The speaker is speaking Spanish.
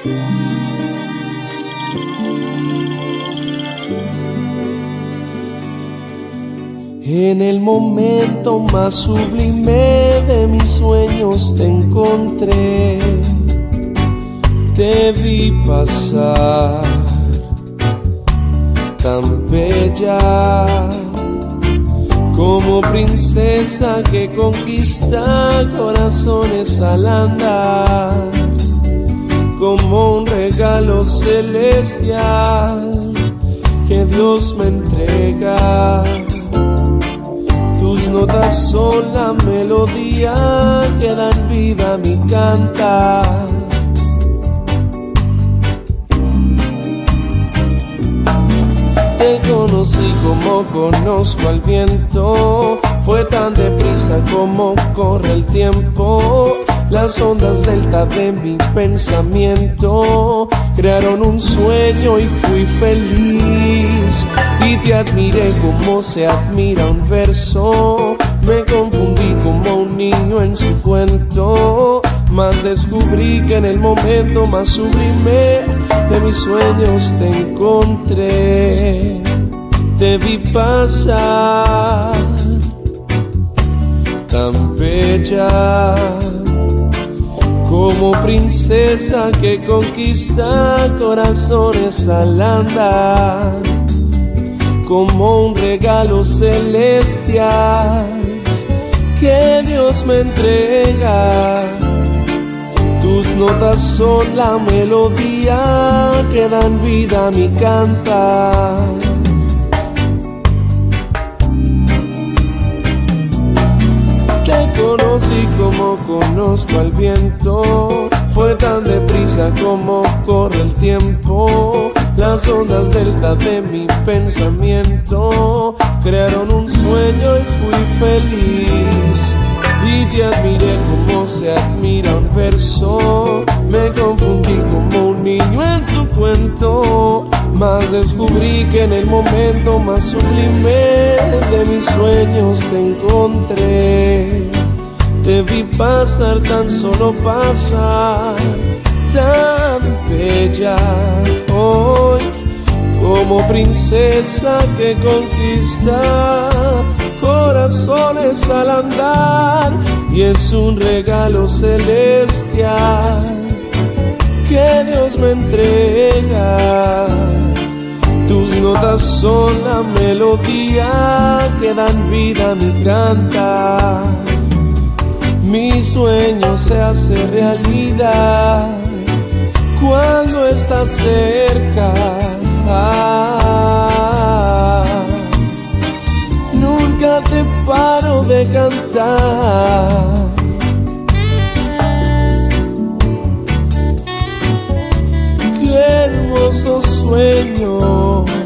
En el momento más sublime de mis sueños te encontré, te vi pasar tan bella, como princesa que conquista corazones al andar, como un regalo celestial que Dios me entrega. Tus notas son la melodía que dan vida a mi cantar. Te conocí como conozco al viento, fue tan deprisa como corre el tiempo. Las ondas delta de mi pensamiento crearon un sueño y fui feliz. Y te admiré como se admira un verso, me confundí como un niño en su cuento, mas descubrí que en el momento más sublime de mis sueños te encontré. Te vi pasar tan bella, como princesa que conquista corazones al andar, como un regalo celestial que Dios me entrega. Tus notas son la melodía que dan vida a mi cantar. Te conocí como conozco al viento, fue tan deprisa como corre el tiempo. Las ondas delta de mi pensamiento crearon un sueño y fui feliz. Y te admiré como se admira un verso, me confundí como un niño en su cuento, mas descubrí que en el momento más sublime de mis sueños te encontré. Te vi pasar, tan solo pasar, tan bella hoy, como princesa que conquista corazones al andar, y es un regalo celestial que Dios me entrega. Tus notas son la melodía que dan vida a mi cantar. Mi sueño se hace realidad cuando estás cerca. Nunca te paro de cantar. Qué hermoso sueño.